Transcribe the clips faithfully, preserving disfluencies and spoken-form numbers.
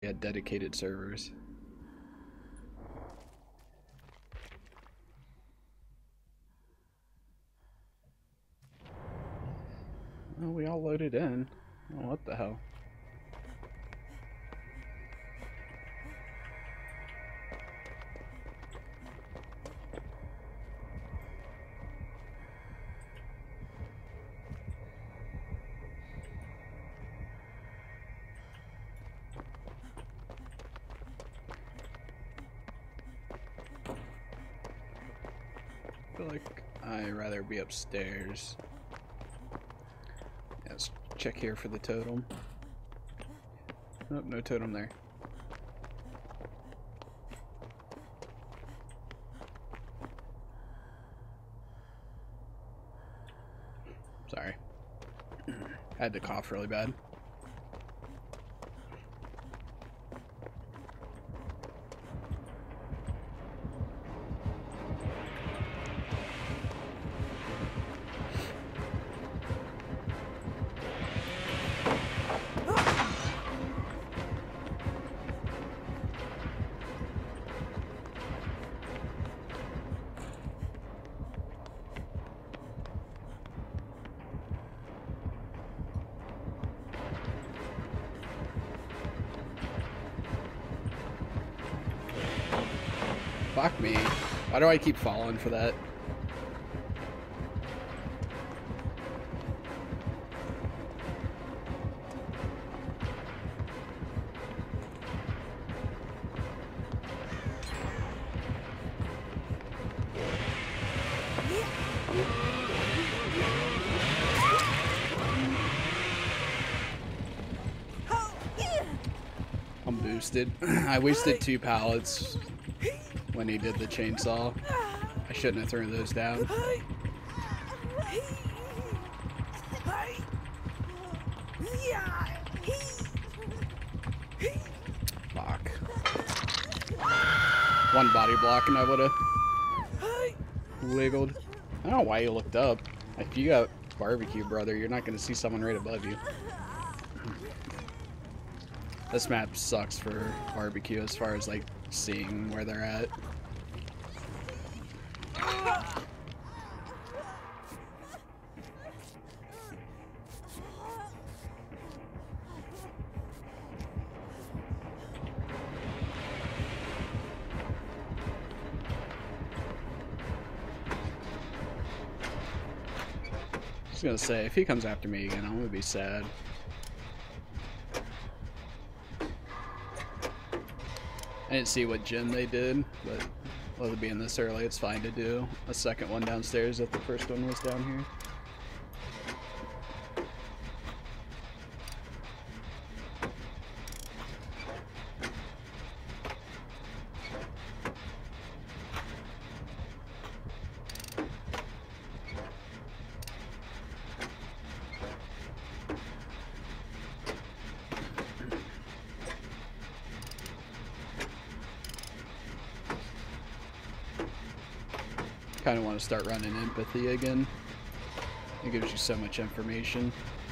had dedicated servers. Oh, we all loaded in. Oh, what the hell? I feel like I'd rather be upstairs. Let's check here for the totem. Nope, no totem there. Sorry. I had to cough really bad. Fuck me. Why do I keep falling for that? I'm boosted. I wasted two pallets when he did the chainsaw. I shouldn't have thrown those down. Fuck. One body block and I would have wiggled. I don't know why you looked up. If you got barbecue, brother, you're not going to see someone right above you. This map sucks for barbecue as far as like seeing where they're at. I was gonna say, if he comes after me again, I'm gonna be sad. I didn't see what gen they did, but with it being this early, it's fine to do a second one downstairs if the first one was down here. Kind of want to start running empathy again. It gives you so much information.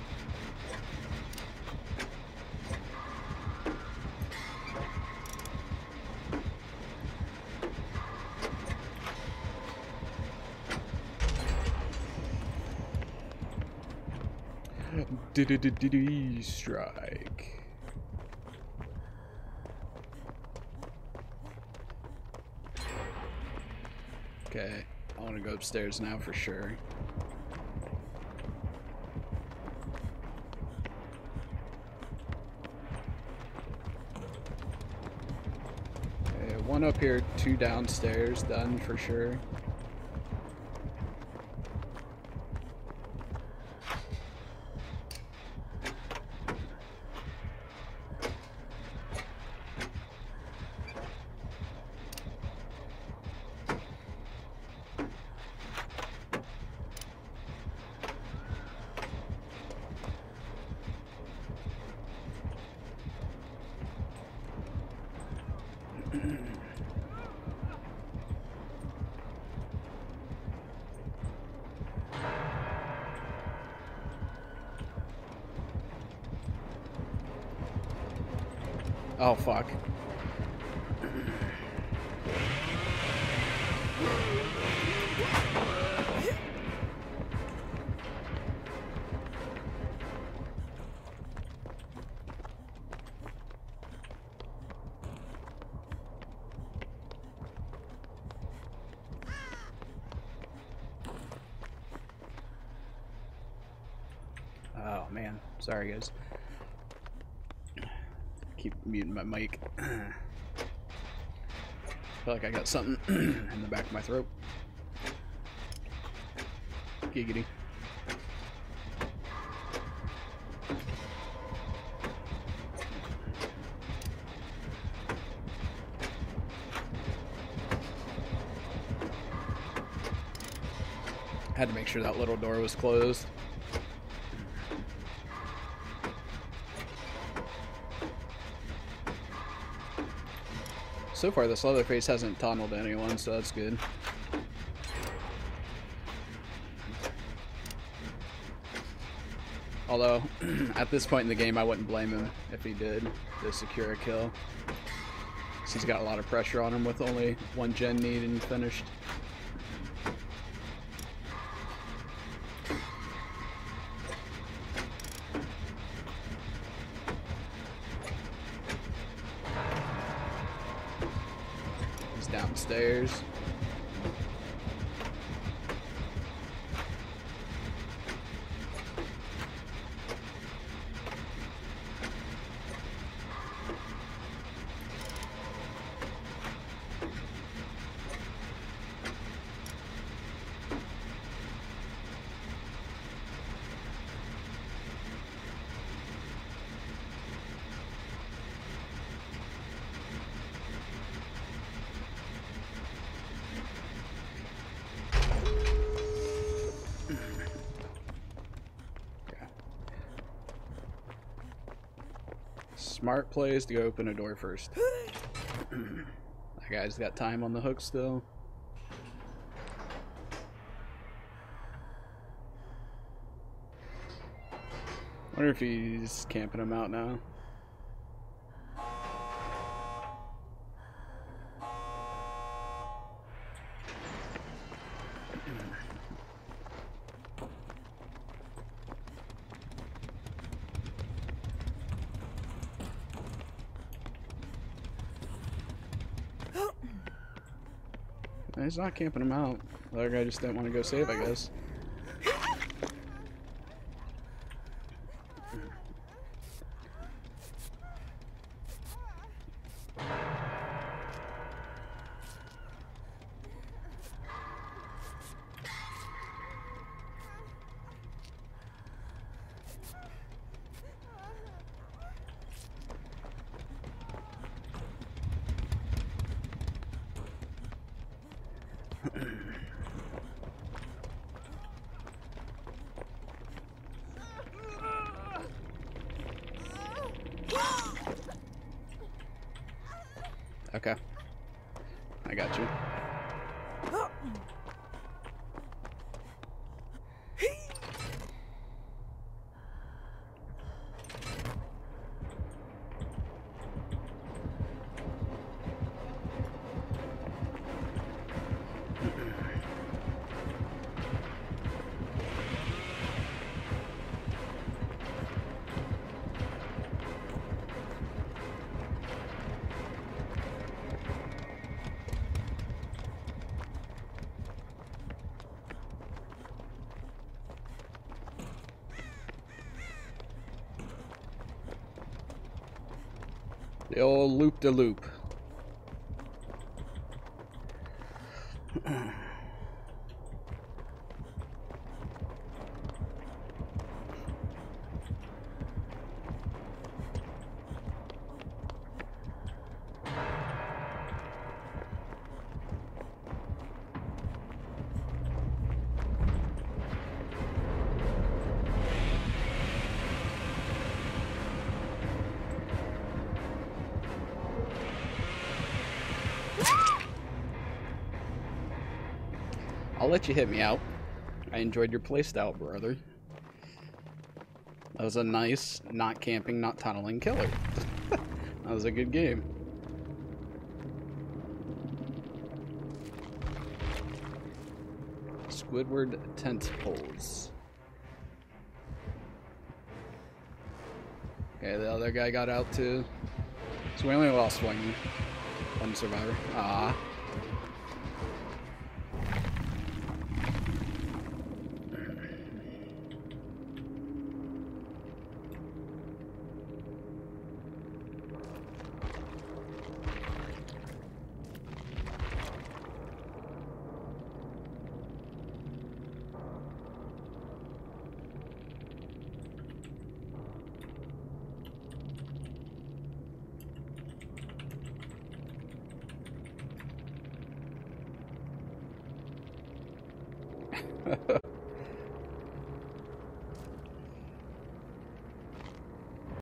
D-d-d-d-d strike. Okay, I want to go upstairs now for sure. Okay, one up here, two downstairs, done for sure. Oh, fuck. Oh, man. Sorry, guys. Keep muting my mic. I feel like I got something in the back of my throat. Giggity. Had to make sure that little door was closed. So far, this Leatherface hasn't tunneled anyone, so that's good. Although, at this point in the game, I wouldn't blame him if he did to secure a kill. Because he's got a lot of pressure on him with only one gen needed and finished. Downstairs. Smart plays to go open a door first. That guy's got time on the hook still. Wonder if he's camping him out now. He's not camping him out. The other guy just didn't want to go save, I guess. Okay. I got you. The old loop-de-loop. I'll let you hit me out. I enjoyed your playstyle, brother. That was a nice, not camping, not tunneling killer. That was a good game. Squidward tent poles. Okay, the other guy got out too. So we only lost one, one survivor. Ah.